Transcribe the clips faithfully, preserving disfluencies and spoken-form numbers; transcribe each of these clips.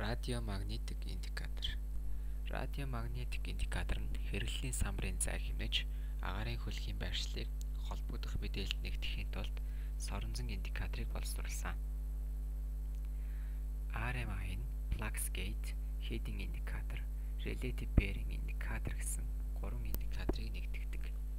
Радиомагнитик индикатор. Радиомагнитик индикатор нь хэрэглэлийн самрын зай хэмнэж агаарын хөлгийн байршлыг холбогдох мэдээлэлд нэгтгэхийн тулд соронзон индикаторыг боловсруулсан. ар эм ай нь Flux Gate, Heading Indicator, Relative Bearing Indicator гэсэн гурван индикаторыг нэгтгэдэг.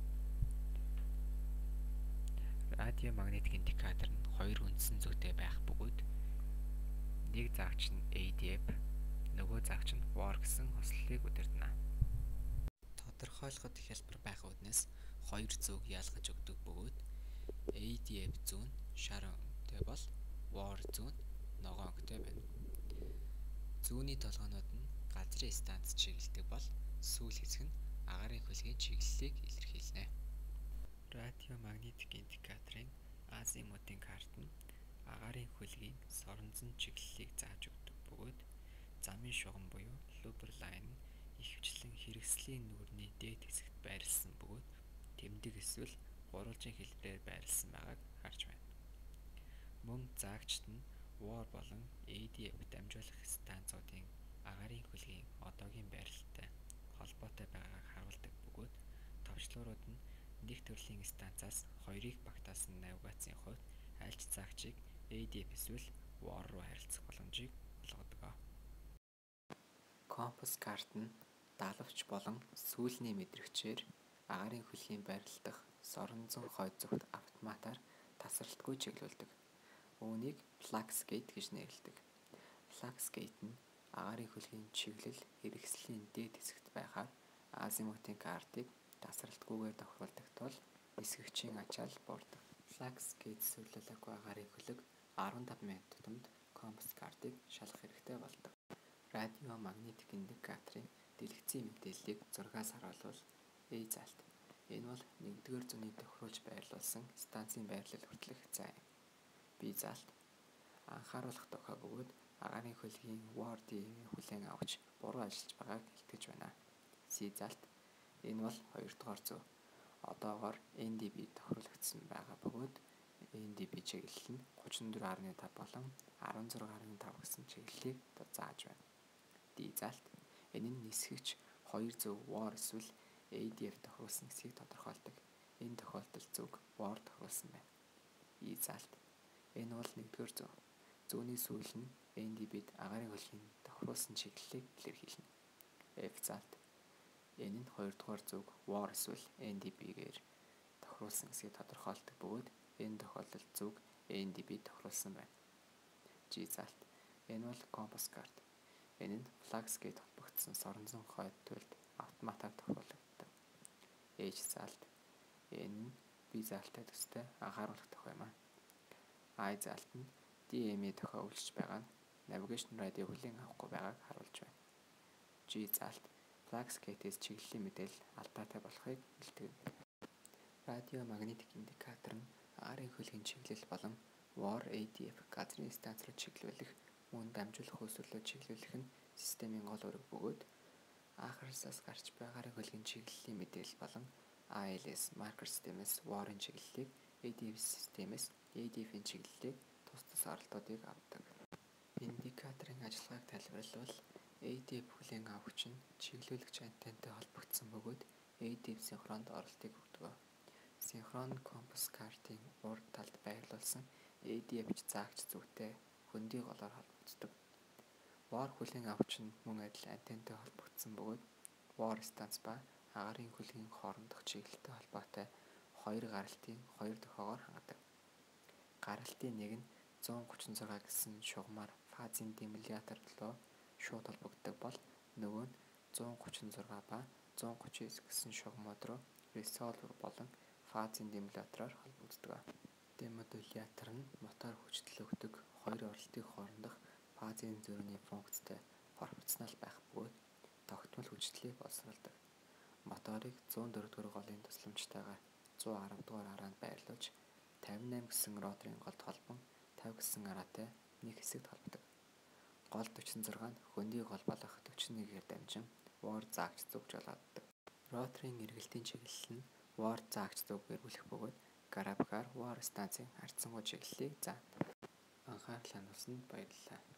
Радиомагнитик индикатор нь хоёр үндсэн зүйтэй байх бөгөөд нэг загч нь эй ди эф, нөгөө загч нь вар гэсэн хослолыг удирдана. Тодорхойлоход хялбар байх үднэс хоёр зүүг ялгаж өгдөг бөгөөд эй ди эф зүүн шар өнгөтэй бол вар зүүн ногоон өнгөтэй байна. Зүүнний толгойнууд нь газрын станц чиглэдэг бол сүүл хэсэг нь агаарын хөлгийн чиглэлийг илэрхийлнэ. Радиомагнитик индикаторын азимутын карт нь агаарын хөлгийн соронзон чиглэлийг зааж өгдөг бөгөөд замын шугам буюу лубер лайн нь ихэвчлэн хэрэгслийн нүүрний дээд хэсэгт байрласан бөгөөд тэмдэг эсвэл гурвалжин хэлбэрээр байрласан байгааг харж байна. Мөн заагчид нь вар болон эй ди эф дамжуулах станцуудын агаарын хөлгийн одоогийн байрлалтай холбоотой байгааг харуулдаг бөгөөд товчлуурууд нь нэг төрлийн станцаас хоёрыг багтаасан навигацийн хувьд аль ч заагчийг эй ди эф эсвэл вар руу харилцах боломжийг олгодог. Компас карт нь далавч болон сүүлний мэдрэгчээр агаарын хөлгийн байрлал дахь соронзон хойд зүгт автоматар тасралтгүй чиглүүлдэг. Үүнийг Flux Gate гэж нэрлэдэг. Flux Gate нь агаарын хөлгийн чиглэл хэрэгслийн дээд хэсэгт байхаар азимутын картыг тасралтгүйгээр тохируулдаг тул нисгэгчийн ачаал буурдаг. Flux Gate суулаагүй агаарын хөлөг арван таван минут тутамд компас картыг шалгах хэрэгтэй болдог. Радиомагнитик индикаторын дэлгэцийн мэдээллийг зургаас харуулбал A залт. Энэ бол нэгдүгээр зууны тохируулж байрлуулсан станцын байрлал хүртэлх зай. B залт. Анхааруулах тохио бөгөөд агаарын хөлгийн вар ди эм-ийн хүлээн авахч буруу ажиллаж байгааг илтгэж байна. C залт. Энэ бол хоёрдугаар зүй. Одоогоор эн ди би тохируулагдсан байгаа бөгөөд эн ди би чиглэл нь гучин дөрөв гаруй тав болон арван зураг гаруй тав гэсэн чиглэлийг зааж байна. D залт. Энэ нь нисгэгч хоёр зөв вар эсвэл эй ди эф тохируулсан хэсгийг тодорхойлдог. Энэ тохиолдолд зүг вар тохируулсан байна. E залт. Энэ бол нэгдүгээр зүй. Зүүнний сүүл нь эн ди бид агаарын хөлгийн тохируулсан чиглэлийг илэрхийлнэ. F залт. Энэ нь хоёрдугаар зүг вар эсвэл эн ди би-гээр тохируулсан хэсгийг тодорхойлдог бөгөөд энэ тохиолдолд зүг эн ди би тохируулсан байна. G залт. Энэ бол компас карт. Энэ нь Flux Gate холбогдсон соронзон хойд туйлд автоматар тохируулагддаг. H залт. Энэ нь B залттай төстэй анхааруулах тохио юм. I залт нь ди эм-ийн тохио үйлчилж байгаа нь навигашн радио хүлээн авахгүй байгааг харуулж байна. G залт. Flux Gate-с чиглэлийн мэдээлэл алдаатай болохыг илтгэдэг. Радиомагнитик индикатор нь агаарын хөлгийн чиглэл болон вар эй ди эф газрын станц руу чиглүүлэх, мөн дамжуулах хөөсөрлөө чиглүүлэх нь системийн гол үүрэг бөгөөд анхааrsаас гарч буй агаарын хөлгийн чиглэлийн мэдээлэл болон эй эл эс маркер системээс варын чиглэлийг, эй ди эф системээс эй ди эф-ийн чиглэлийг тус тус оролдуудыг авдаг. Индикаторын ажиллагааг тайлбарлавал эй ди эф хүлээн авагч нь чиглүүлэгч антеннатай холбогдсон бөгөөд эй ди эф синхронд оролтыг өгдөг. Синхрон компас картын урд талд байрлуулсан эй ди эф заагч зүгтээ хөндий голоор холбогддог. Вар хүлээн авагч нь мөн адил антеннатай холбогдсон бөгөөд вар станц ба агаарын хөлгийн хоорондох чиглэлтэй холбоотой хоёр гаралтын хоёр тохиогоор хангадаг. Гаралтын нэг нь зуун гучин зураг гэсэн шугамаар фазын демилятор руу шууд холбогддог бол нөгөө нь зуун гучин зураг ба зуун гучин девять гэсэн шугамууд руу ресолвер болон фазын демиллятороор холбогддог. Демодулятор нь мотор хүчтэй өгдөг хоёр оролтын хоорондох фазын зөрүүний функцтэй пропорционал байх бөгөөд тогтмол хүчлийг боловсруулдаг. Моторыг зуун дөрөв дугаар голын тусламжтайгаар зуун арав дугаар араанд байрлуулж тавин найман гэсэн роторын голд холбон тавь гэсэн араатай нэг хэсэгт холбодог. Гол дөрвөн зураг нь хөндий гол болох дөрвөн нэгээр дамжин вар заагч зүг жолооддог. Роторын эргэлтийн чиглэл нь вар заагч зүгээр үлэх бөгөөд графикаар вар станцын харьцангуй чиглэлийг заана. Анхаарал хандуулсанд баярлалаа.